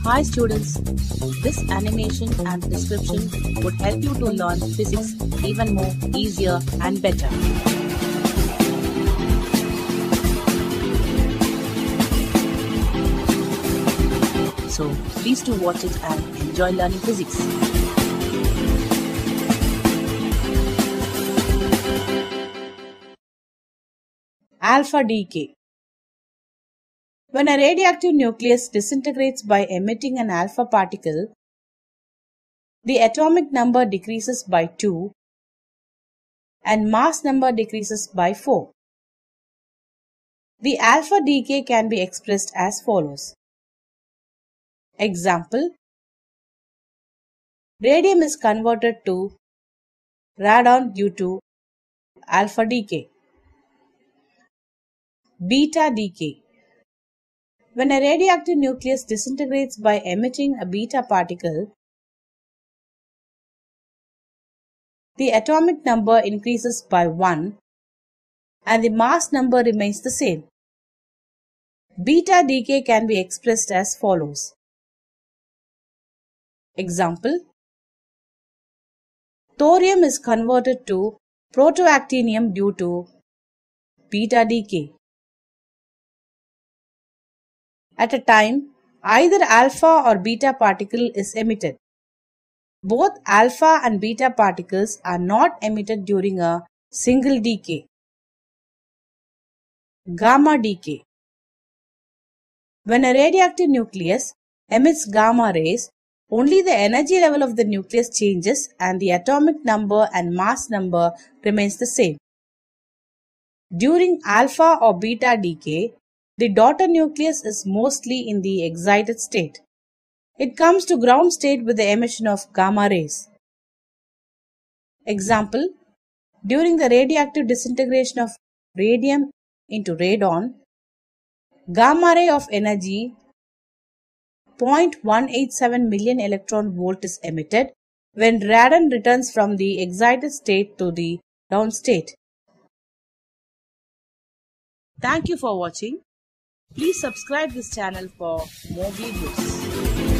Hi students, this animation and description would help you to learn physics even more easier and better. So please do watch it and enjoy learning physics. Alpha decay. When a radioactive nucleus disintegrates by emitting an alpha particle, the atomic number decreases by 2 and mass number decreases by 4. The alpha decay can be expressed as follows. Example: radium is converted to radon due to alpha decay. Beta decay. When a radioactive nucleus disintegrates by emitting a beta particle, the atomic number increases by 1 and the mass number remains the same. Beta decay can be expressed as follows. Example: thorium is converted to protoactinium due to beta decay. At a time, either alpha or beta particle is emitted. Both alpha and beta particles are not emitted during a single decay. Gamma decay. When a radioactive nucleus emits gamma rays, only the energy level of the nucleus changes and the atomic number and mass number remains the same. During alpha or beta decay, the daughter nucleus is mostly in the excited state. It comes to ground state with the emission of gamma rays. Example: during the radioactive disintegration of radium into radon, gamma ray of energy 0.187 million electron volt is emitted when radon returns from the excited state to the ground state. Thank you for watching. Please subscribe this channel for more videos.